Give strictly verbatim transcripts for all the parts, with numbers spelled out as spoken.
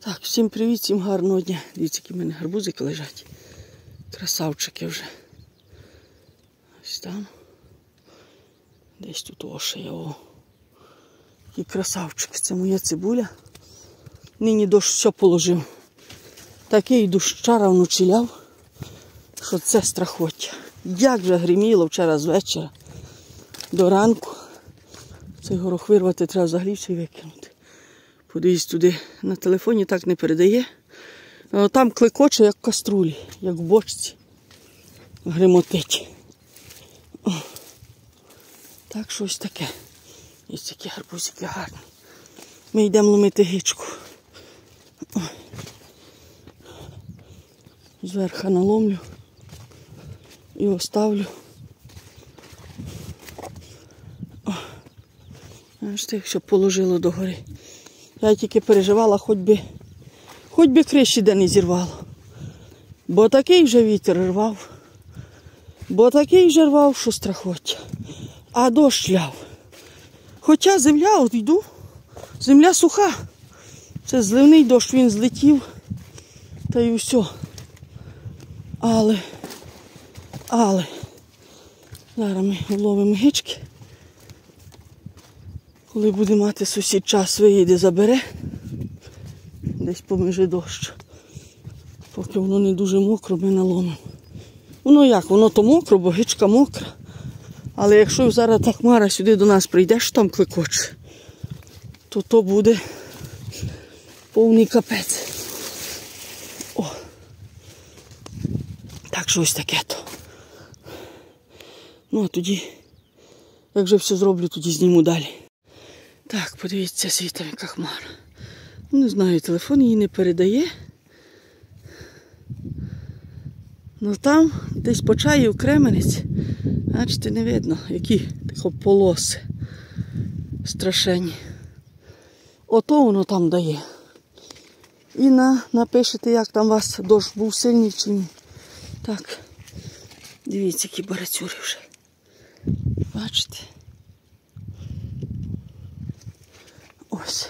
Так, всім привіт, всім гарного дня. Дивіться, які в мене гарбузики лежать. Красавчики вже. Ось там. Десь тут ошия, о. Які красавчики. Це моя цибуля. Нині дощ все положив. Такий дощара вночі ляв, що це страхоття. Як вже гриміло вчора з вечора до ранку. Цей горох вирвати треба взагалі все викинути. Подивіться туди, на телефоні так не передає. Там клекоче, як в каструлі, як в бочці. Гримотить. О. Так, щось таке. Ось такі гарбузики гарні. Ми йдемо ломити гичку. О. Зверху наломлю і оставлю. Аж так, щоб положило догори. Я тільки переживала, хоч би, хоч би криші де не зірвало. Бо такий вже вітер рвав. Бо такий вже рвав, що страхоття. А дощ ляв. Хоча земля, от йду, земля суха. Це зливний дощ, він злетів. Та й усе. Але, але, зараз ми вловимо гички. Коли буде мати сусід час, виїде, забере. Десь поміже дощ. Поки воно не дуже мокро, ми наломимо. Воно як? Воно то мокро, бо гичка мокра. Але якщо зараз та хмара сюди до нас прийде, що там клекоче, то то буде повний капець. О! Так, щось таке то. Ну, а тоді, як вже все зроблю, тоді зніму далі. Так, подивіться, світом яка хмара. Не знаю, телефон її не передає. Ну там, десь по чаю Кременець, бачите, не видно, які такі полоси страшенні. Ото воно там дає. І на, напишете, як там у вас дощ був сильний чи ні. Так, дивіться, які барацюри вже. Бачите? Ось.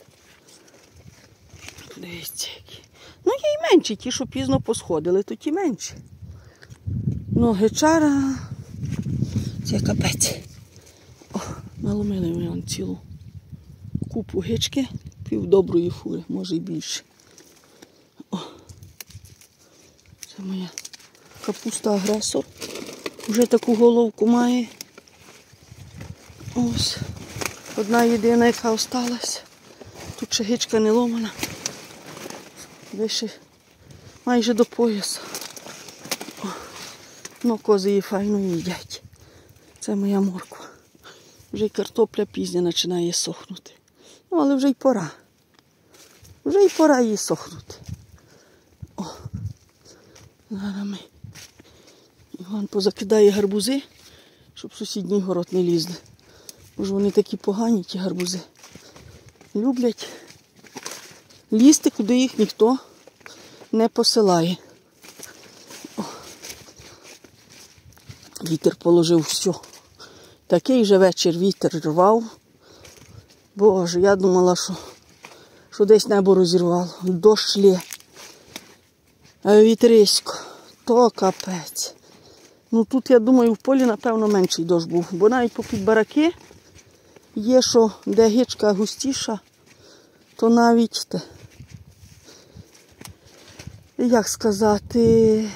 Подивіться, які. Ну, є й менші, ті, що пізно посходили, то ті менші. Ну, гичара, це капець. О, наломили ми вон цілу купу гички, пів доброї фури, може й більше. О, це моя капуста-агресор. Вже таку головку має. Ось. Одна єдина, яка осталась. Тут ще гичка не ломана. Вище майже до пояса. О, ну, кози її файно їдять. Це моя морква. Вже й картопля пізня починає сохнути. Ну, але вже й пора. Вже й пора їй сохнути. О, зараз ми. Іван позакидає гарбузи, щоб сусідній город не лізли. Бо ж вони такі погані, ті гарбузи. Люблять лізти, куди їх ніхто не посилає. О. Вітер положив все. Такий же вечір вітер рвав. Боже, я думала, що, що десь небо розірвало. Дощ лє. А вітерисько. То капець. Ну тут, я думаю, в полі, напевно, менший дощ був. Бо навіть попід бараки є, що де гичка густіша, то навіть, те, як сказати,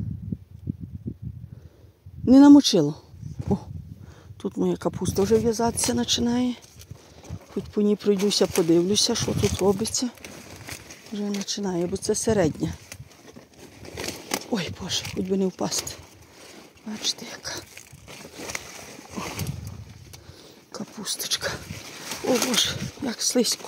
не намочило. О, тут моя капуста вже в'язатися починає. Хоч по ній пройдуся, подивлюся, що тут робиться. Вже починає, бо це середня. Ой, Боже, хоч би не впасти. Бачите, яка. О, капусточка. О, Боже, як слизько.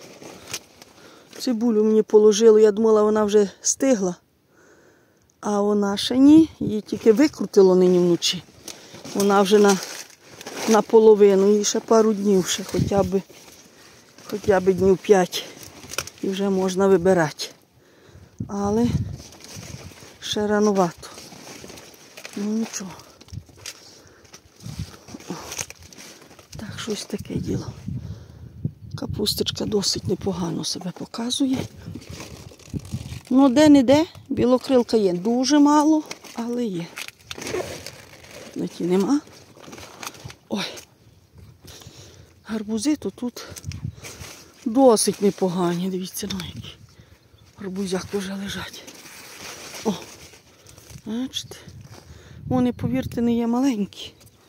Цибулю мені положили, я думала, вона вже стигла. А вона ще ні, її тільки викрутило нині вночі. Вона вже на, наполовину, їй ще пару днів, ще хоча б, хоча б днів п'ять. І вже можна вибирати. Але ще ранувато. Ну нічого. О, так, щось таке діло. Капусточка досить непогано себе показує. Ну, де-не-де, білокрилка є. Дуже мало, але є. На ті нема. Ой. Гарбузи то тут досить непогані. Дивіться, ну які. Гарбузяки вже лежать. О, бачите. Вони, повірте, не є маленькі.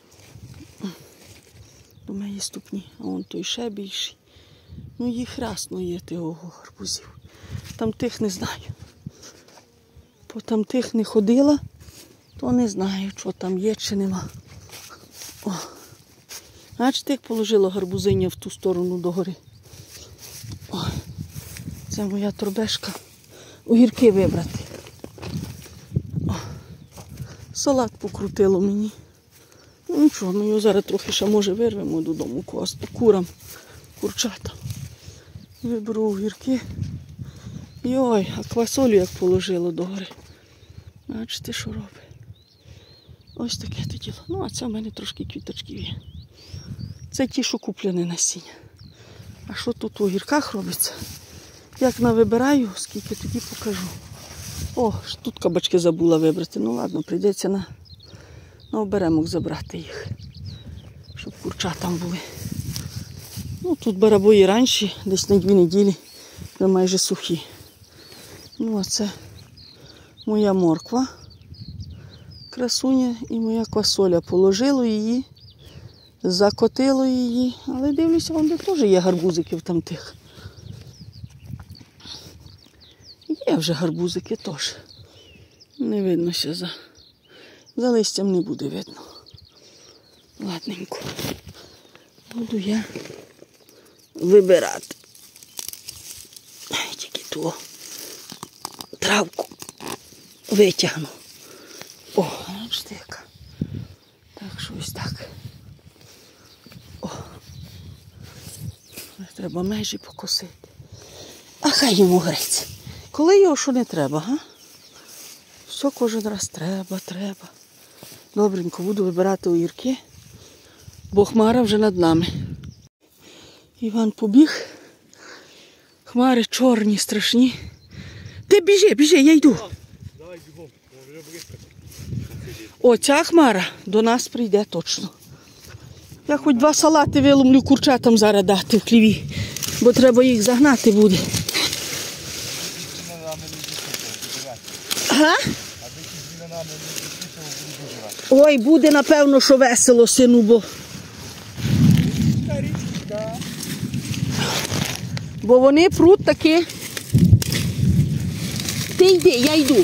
До моєї ступні. А вон той ще більший. Ну, їх рясно є, тього гарбузів. Там тих не знаю. По там тих не ходила, то не знаю, що там є чи нема. О. Бачите, як положила гарбузиня в ту сторону догори. О. Це моя торбешка. Огірки вибрати. О. Салат покрутило мені. Ну нічого, ми його зараз трохи ще може вирвемо додому курам, курчатам. Виберу огірки. І ой, а квасолю як положило догори. Бачите, що робить. Ось таке то діло. Ну, а це в мене трошки квіточків є. Це ті, що куплені насіння. А що тут у огірках робиться? Як навибираю, скільки тоді покажу. О, тут кабачки забула вибрати. Ну ладно, прийдеться на, на оберемок забрати їх. Щоб курчатам були. Ну, тут барабої раніше, десь на дві неділі, вже майже сухі. Ну, а це моя морква, красуня, і моя квасоля. Положило її, закотило її, але дивлюся, вон де теж є гарбузики в там тих. Є вже гарбузики теж. Не видно ще за, за листям не буде видно. Ладненько. Буду я вибирати. Тільки ту травку витягну. О, бачите яка. Так, що ось так. О. Треба межі покосити. А хай йому греться. Коли його що не треба, га? Все кожен раз треба, треба. Добренько, буду вибирати огірки, бо хмара вже над нами. Іван побіг. Хмари чорні, страшні. Ти біжи, біжи, я йду. Давай бігом, вже близько. О, ця хмара до нас прийде точно. Я хоч два салати виломлю курчатам зараз дати в хліві, бо треба їх загнати буде. Ага? Ой, буде напевно, що весело, сину, бо... Бо вони пруть таки. Ти йди, я йду.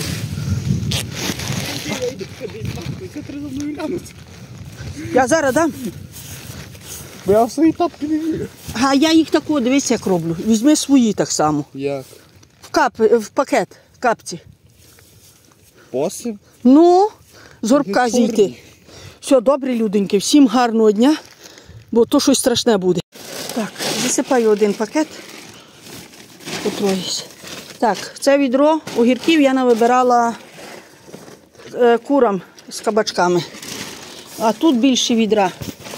Я зараз дам. Бо я в свої тапки не вірю. А я їх тако, дивись, як роблю. Візьми свої так само. Як? В, кап, в пакет, в капці. Посим? Ну, з горбка зійти. Все, добре, люденьки, всім гарного дня, бо то щось страшне буде. Так, засипаю один пакет. Потроїсь. Так, це відро огірків я навибирала е, курам з кабачками. А тут більше відра.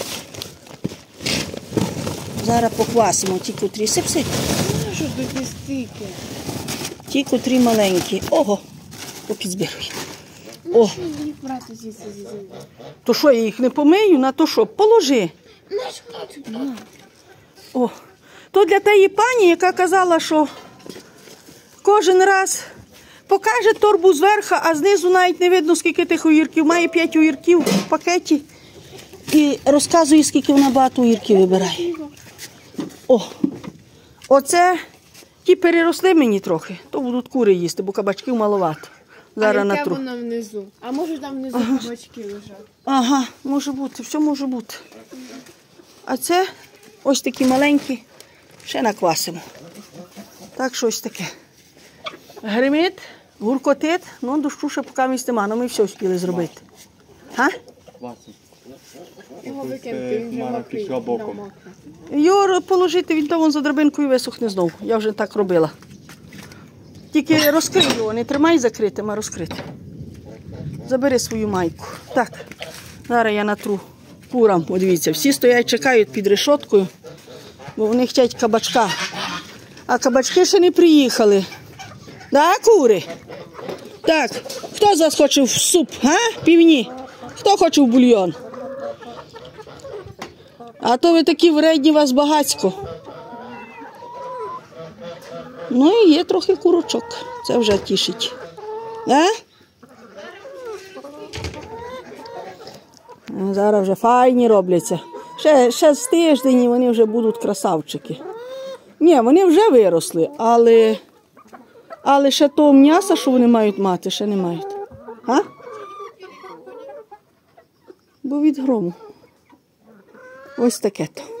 Зараз поквасимо ті, котрі сип-сип. Що такі стільки? Ті, котрі маленькі. Ого, попідзбируй. О, Їх брати звідси звідси. то що, я їх не помию? На то що? Положи. На. О, то для тієї пані, яка казала, що кожен раз покаже торбу зверху, а знизу навіть не видно, скільки тих огірків. Має п'ять огірків в пакеті і розказує, скільки вона багато огірків вибирає. О, оце ті переросли мені трохи, то будуть кури їсти, бо кабачків маловато. Зараз А яке натру. воно внизу? А може там внизу кабачки лежать? Ага, може бути, все може бути. А це ось такі маленькі, ще наквасимо. Так, щось таке. Гримить, гуркотить, ну дощу ще поки місць нема, ну ми все встигли зробити. А? Його викинути, він вже мокрий. намокне. Його положити, він там вон за драбинкою висохне знову. Я вже так робила. Тільки розкрий його, не тримай закритим, а розкрити. Забери свою майку. Так, зараз я натру курам. О, дивіться, всі стоять, чекають під решоткою. Бо вони хочуть кабачка. А кабачки ще не приїхали. Да, кури? Так, хто з вас хоче в суп, а? Півні? Хто хоче в бульйон? А то ви такі вредні, вас багацько. Ну і є трохи курочок. Це вже тішить. А? Зараз вже файні робляться. Ще, ще з тиждень і вони вже будуть красавчики. Ні, вони вже виросли, але, але ще того м'яса, що вони мають мати, ще не мають. А? Бо від грому. Ось таке то.